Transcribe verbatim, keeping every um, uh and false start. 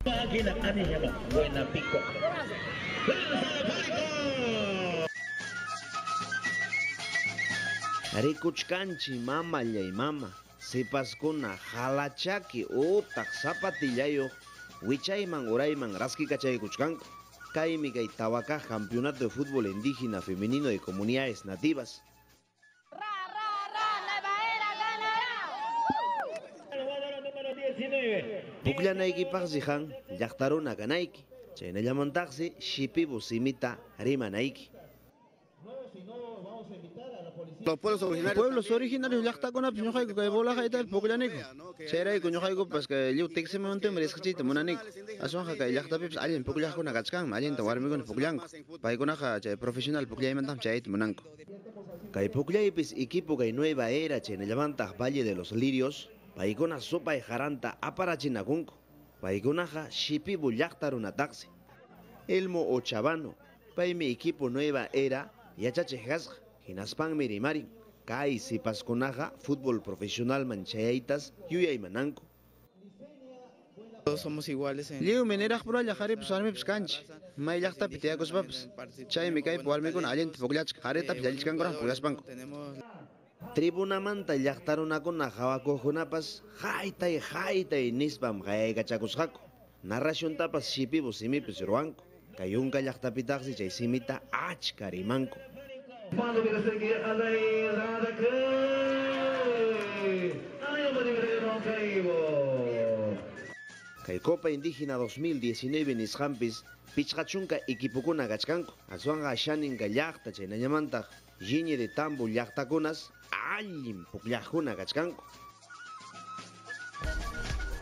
Máquina anihema, buena pico. Rikuchkanchi mama llay mama, sipaskuna halachaki utak zapatillayo, wichayman urayman raskikachaykuchkanku. Kaymi kay Tawaka Campeonato de Fútbol Indígena Femenino de Comunidades Nativas. Ra, ra, ra, Nueva Era ganará. Jugadora número diecinueve. Pukllanaykipaqsi han llaqtaruna kanayki. Chaynallamantaqa shipibu simita rimanayki. Los pueblos originarios. Pueblos originarios llaqtakunapi ñuqayku kay bolaqayta pukllanayku. Chayrayku ñuqayku pues que lliw tiksimuntin risqchiyta munaniku. Aswanqa kay llaqtapipis allin pukllaqkuna kachkanmi, allinta warmikuna pukllanku. Paykunaqa chay profesional pukllaymantam chayta munanku. Kay pukllaypis equipo kay Nueva Era chaynallamantaq Valle de los Lirios, paykuna supay haranta aparachinakunku. Paykunaqa shipibu llaqtarunataqsi. Elmo Ochabano, paymi equipo Nueva Era yachachiq kasqa. Hinaspanmi rimarin, kay sipaskunaqa fútbol profesional manchayaytas yuyaymananku. Todos somos iguales en... Lliw mineraq pura llajaripis warmipis kanchi. May llaqtapi tiyakuspapas. Chaymi kaypi warmikuna allinta pukllasqa. Qaritapi llallichkankuraq pukllashpanku. Tribunamanta llaqtarunakuna hawakuqkunapas haytay haytay nispam qayaykachakusqaku. Narraciontapas shipibu simipis ruwanku. Kay yunka llaqtapitaqsi chay simita achka rimanku. Mano que seguir a la irada que ay me dijeron que Kay Copa Indígena dos mil diecinueve nisqampis pichqachunka equipukuna kachkanku. Aswanqa shaninka llaqta chaynallamantaj lliñi de tambo llaqtakunas allin pukllaqkuna kachkanku.